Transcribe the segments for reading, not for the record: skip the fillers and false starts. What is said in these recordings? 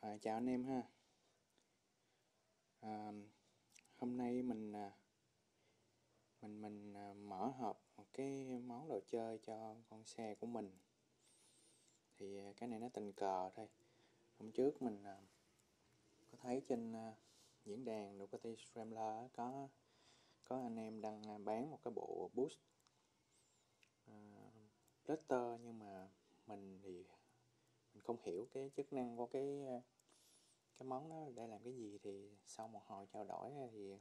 Chào anh em ha. À, Hôm nay mình mở hộp một cái món đồ chơi cho con xe của mình. Thì cái này nó tình cờ thôi. Hôm trước mình có thấy trên diễn đàn Ducati Scrambler có anh em đang bán một cái bộ boost Letter, nhưng mà mình thì mình không hiểu cái chức năng của cái món đó để làm cái gì. Thì sau một hồi trao đổi thì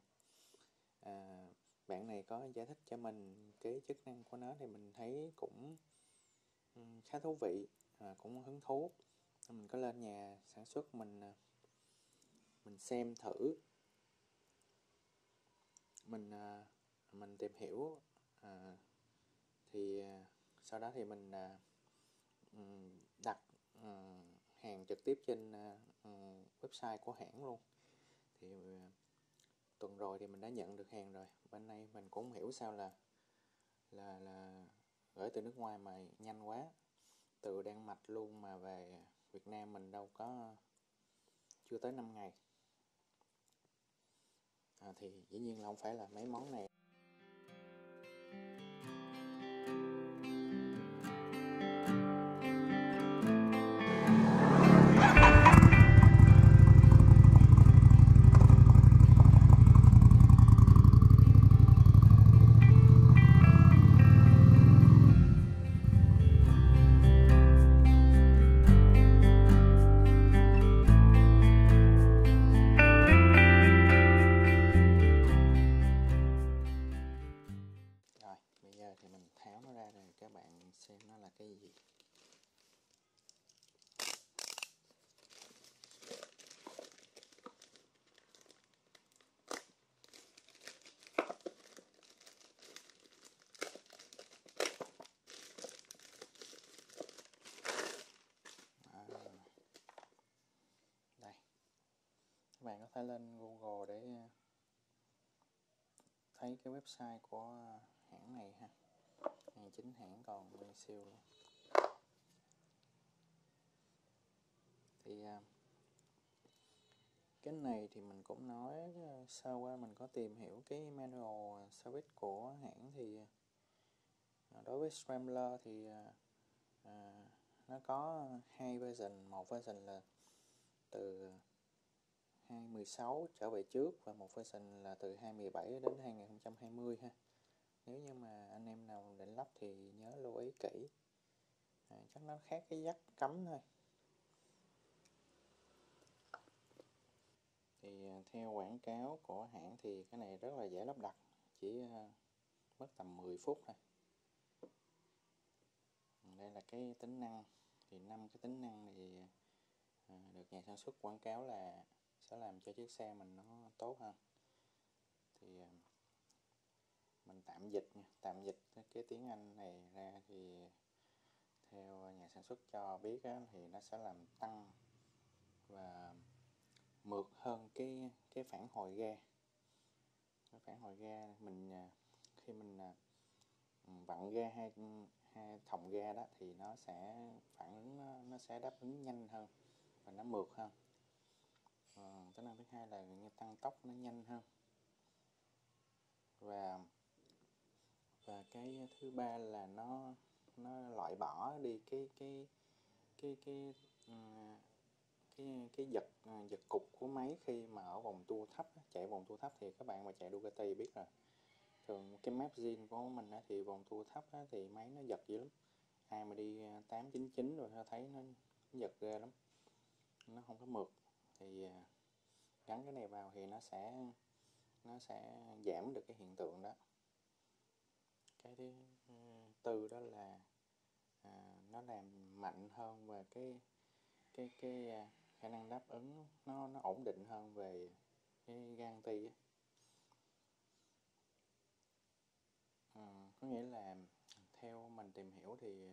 bạn này có giải thích cho mình cái chức năng của nó, thì mình thấy cũng khá thú vị, cũng hứng thú. Mình có lên nhà sản xuất mình xem thử, mình tìm hiểu, thì sau đó thì mình đặt hàng trực tiếp trên website của hãng luôn. Thì tuần rồi thì mình đã nhận được hàng rồi. Bên này mình cũng không hiểu sao là gửi từ nước ngoài mà nhanh quá, từ Đan Mạch luôn mà về Việt Nam mình đâu có, chưa tới 5 ngày. Thì dĩ nhiên là không phải là mấy món này. Rồi, bây giờ thì mình tháo nó ra rồi các bạn xem nó là cái gì. Đây, các bạn có thể lên Google để thấy cái website của hãng này ha. Hàng chính hãng còn nguyên siêu luôn. Thì cái này thì mình cũng nói sơ qua, mình có tìm hiểu cái manual service của hãng. Thì đối với Scrambler thì nó có hai version. Một version là từ 2016 trở về trước, và một version là từ 2017 đến 2020 ha. Nếu như mà anh em nào định lắp thì nhớ lưu ý kỹ. Chắc nó khác cái dắt cắm thôi. Thì theo quảng cáo của hãng thì cái này rất là dễ lắp đặt, chỉ mất tầm 10 phút thôi. Đây là cái tính năng. Thì 5 cái tính năng thì được nhà sản xuất quảng cáo là sẽ làm cho chiếc xe mình nó tốt hơn. Thì mình tạm dịch nha, tạm dịch cái tiếng Anh này ra. Thì theo nhà sản xuất cho biết á, thì nó sẽ làm tăng và mượt hơn cái phản hồi ga. Cái phản hồi ga mình khi mình vặn ga hai thòng ga đó thì nó sẽ phản ứng, nó sẽ đáp ứng nhanh hơn và nó mượt hơn. Tính năng thứ hai là tăng tốc nó nhanh hơn. Và cái thứ ba là nó loại bỏ đi cái giật cục của máy khi mà ở vòng tua thấp. Chạy vòng tua thấp thì các bạn mà chạy Ducati biết rồi, thường cái map zin của mình thì vòng tua thấp thì máy nó giật dữ lắm. Ai mà đi 899 rồi thấy nó giật ghê lắm, nó không có mượt. Thì gắn cái này vào thì nó sẽ giảm được cái hiện tượng đó. Cái thứ tư đó là nó làm mạnh hơn về cái khả năng đáp ứng, nó ổn định hơn về cái guarantee á. Có nghĩa là theo mình tìm hiểu thì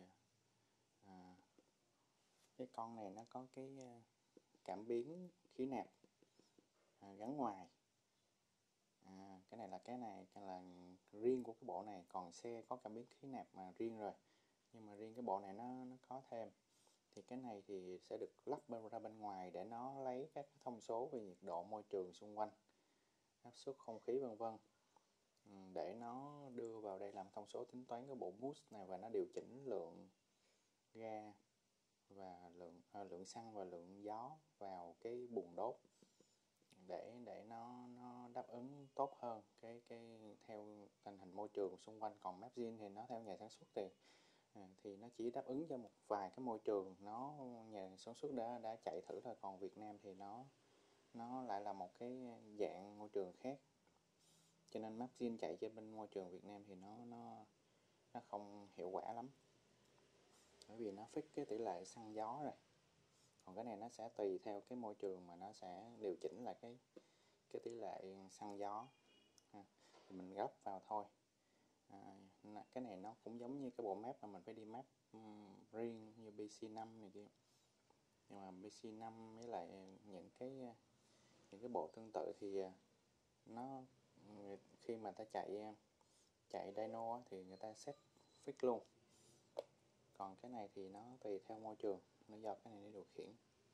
cái con này nó có cái cảm biến khí nạp gắn ngoài. Cái này là riêng của cái bộ này, còn xe có cảm biến khí nạp mà riêng rồi, nhưng mà riêng cái bộ này nó có thêm. Thì cái này thì sẽ được lắp ra bên ngoài để nó lấy các thông số về nhiệt độ môi trường xung quanh, áp suất không khí vân vân, để nó đưa vào đây làm thông số tính toán cái bộ boost này, và nó điều chỉnh lượng ga và lượng xăng và lượng gió vào cái buồng đốt để nó đáp ứng tốt hơn cái theo tình hình môi trường xung quanh. Còn Mapzin thì nó theo nhà sản xuất thì nó chỉ đáp ứng cho một vài cái môi trường nhà sản xuất đã chạy thử thôi. Còn Việt Nam thì nó lại là một cái dạng môi trường khác, cho nên Mapzin chạy trên bên môi trường Việt Nam thì nó không hiệu quả lắm, bởi vì nó fix cái tỷ lệ xăng gió rồi. Còn cái này nó sẽ tùy theo cái môi trường mà nó sẽ điều chỉnh lại cái tỷ lệ xăng gió thì mình gấp vào thôi. Cái này nó cũng giống như cái bộ map mà mình phải đi map riêng như BC5 này kia, nhưng mà BC5 với lại những cái bộ tương tự thì nó khi mà ta chạy dyno thì người ta set fix luôn. Còn cái này thì nó tùy theo môi trường, nó do cái này để điều khiển.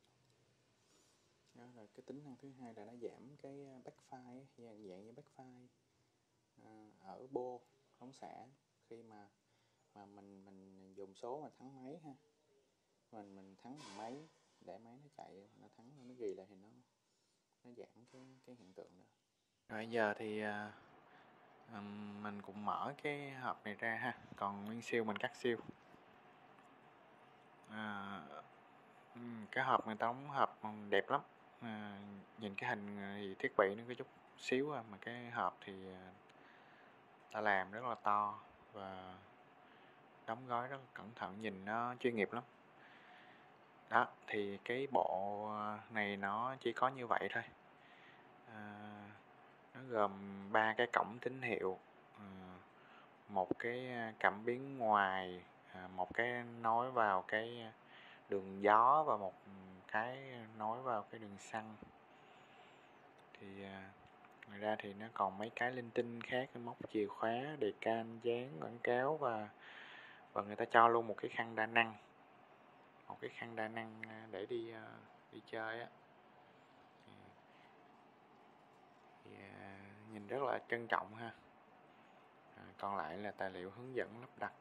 Đó là cái tính năng thứ hai, là nó giảm cái backfire, dạng như backfire ở bô phóng xạ. Khi mà mình dùng số mà thắng máy ha, mình thắng bằng máy để máy nó chạy, nó thắng nó ghi lại thì nó giảm cái hiện tượng đó. Rồi giờ thì mình cũng mở cái hộp này ra ha. Còn nguyên siêu mình cắt siêu. Cái hộp người ta đóng hộp đẹp lắm. Nhìn cái hình thì thiết bị nó có chút xíu mà cái hộp thì ta làm rất là to và đóng gói rất là cẩn thận, nhìn nó chuyên nghiệp lắm. Đó, thì cái bộ này nó chỉ có như vậy thôi. Nó gồm 3 cái cổng tín hiệu, một cái cảm biến ngoài, một cái nối vào cái đường gió và một cái nối vào cái đường xăng. Thì ngoài ra thì nó còn mấy cái linh tinh khác, móc chìa khóa, đề can, dán quảng cáo và người ta cho luôn một cái khăn đa năng, để đi chơi á. Thì nhìn rất là trân trọng ha. Còn lại là tài liệu hướng dẫn lắp đặt,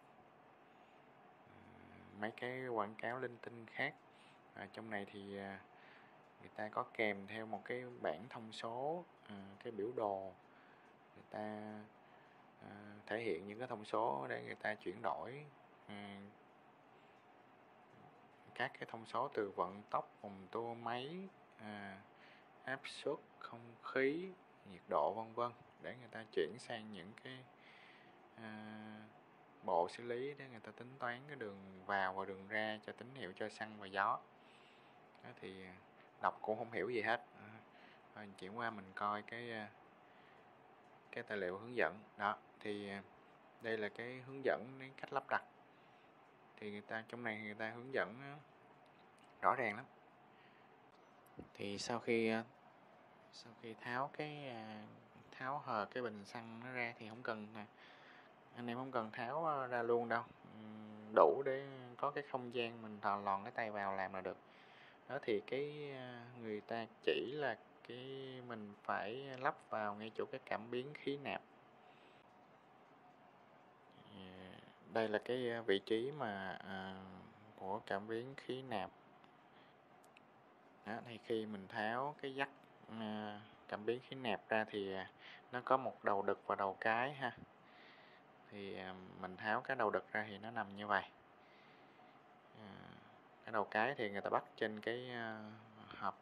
mấy cái quảng cáo linh tinh khác. Trong này thì người ta có kèm theo một cái bảng thông số, cái biểu đồ, người ta thể hiện những cái thông số để người ta chuyển đổi các cái thông số từ vận tốc, vòng tua máy, áp suất không khí, nhiệt độ vân vân, để người ta chuyển sang những cái bộ xử lý để người ta tính toán cái đường vào và đường ra cho tín hiệu cho xăng và gió. Đó thì đọc cũng không hiểu gì hết. Chuyển qua mình coi cái tài liệu hướng dẫn. Đó thì đây là cái hướng dẫn đến cách lắp đặt. Thì trong này người ta hướng dẫn rõ ràng lắm. Thì sau khi tháo hờ cái bình xăng nó ra thì không cần anh em không cần tháo ra luôn đâu, đủ để có cái không gian mình lòn cái tay vào làm là được. Đó thì người ta chỉ là mình phải lắp vào ngay chỗ cái cảm biến khí nạp. Đây là cái vị trí mà của cảm biến khí nạp. Đó, thì khi mình tháo cái dắt cảm biến khí nạp ra thì nó có một đầu đực và đầu cái ha. Thì mình tháo cái đầu đực ra thì nó nằm như vậy. Cái đầu cái thì người ta bắt trên cái hộp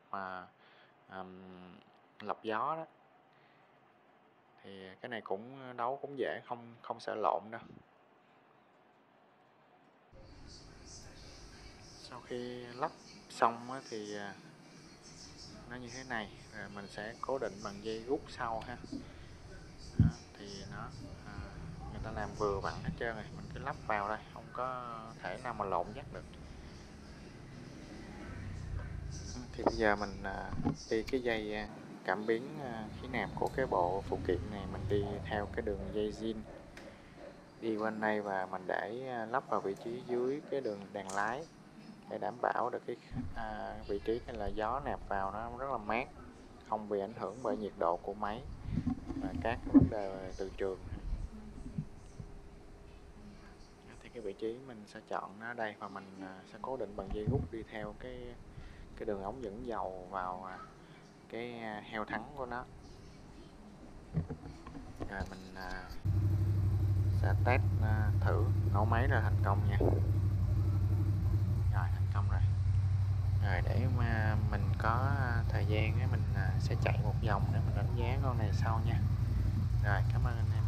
lọc gió đó. Thì cái này cũng đấu cũng dễ, không sợ lộn đâu. Sau khi lắp xong thì nó như thế này, rồi mình sẽ cố định bằng dây rút sau ha. Đó, thì người ta làm vừa vặn hết trơn rồi, mình cứ lắp vào đây, không có thể nào mà lộn dắt được. Thì bây giờ mình đi cái dây cảm biến khí nạp của cái bộ phụ kiện này, mình đi theo cái đường dây zin đi qua đây và mình để lắp vào vị trí dưới cái đường đàn lái. để đảm bảo được cái vị trí này là gió nạp vào nó rất là mát, không bị ảnh hưởng bởi nhiệt độ của máy và các vấn đề từ trường. Thì cái vị trí mình sẽ chọn nó đây và mình sẽ cố định bằng dây rút đi theo cái đường ống dẫn dầu vào cái heo thắng của nó. Rồi mình sẽ test thử nổ máy là thành công nha. Rồi thành công rồi. Rồi để mà mình có thời gian mình sẽ chạy một vòng để mình đánh giá con này sau nha. Rồi cảm ơn anh em.